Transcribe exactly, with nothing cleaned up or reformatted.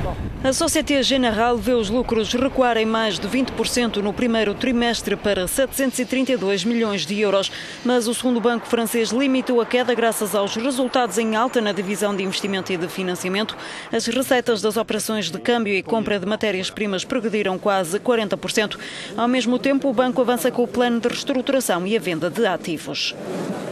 A Société Générale vê os lucros recuarem mais de vinte por cento no primeiro trimestre para setecentos e trinta e dois milhões de euros, mas o segundo banco francês limitou a queda graças aos resultados em alta na divisão de investimento e de financiamento. As receitas das operações de câmbio e compra de matérias-primas progrediram quase quarenta por cento. Ao mesmo tempo, o banco avança com o plano de reestruturação e a venda de ativos.